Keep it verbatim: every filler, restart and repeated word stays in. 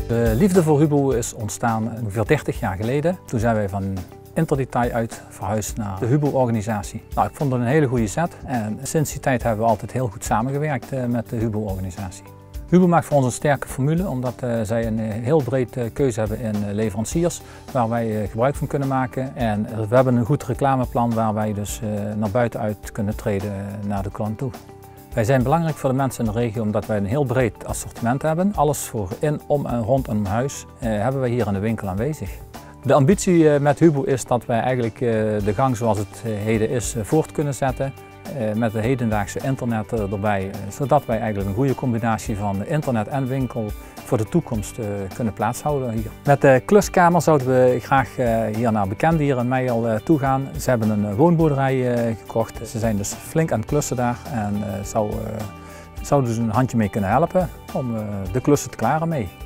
De liefde voor Hubo is ontstaan ongeveer dertig jaar geleden. Toen zijn wij van Interdetail uit verhuisd naar de Hubo-organisatie. Nou, ik vond het een hele goede zet en sinds die tijd hebben we altijd heel goed samengewerkt met de Hubo-organisatie. Hubo maakt voor ons een sterke formule omdat uh, zij een heel breed uh, keuze hebben in uh, leveranciers waar wij uh, gebruik van kunnen maken. En uh, we hebben een goed reclameplan waar wij dus uh, naar buiten uit kunnen treden uh, naar de klant toe. Wij zijn belangrijk voor de mensen in de regio omdat wij een heel breed assortiment hebben. Alles voor in, om en rondom huis uh, hebben wij hier in de winkel aanwezig. De ambitie uh, met Hubo is dat wij eigenlijk uh, de gang zoals het uh, heden is uh, voort kunnen zetten. Uh, met de hedendaagse internet uh, erbij, uh, zodat wij eigenlijk een goede combinatie van internet en winkel voor de toekomst uh, kunnen plaatshouden hier. Met de kluskamer zouden we graag uh, hier naar bekenden hier in Meijel uh, toe gaan. Ze hebben een uh, woonboerderij uh, gekocht. Ze zijn dus flink aan het klussen daar en uh, zou, uh, zouden dus een handje mee kunnen helpen om uh, de klussen te klaren mee.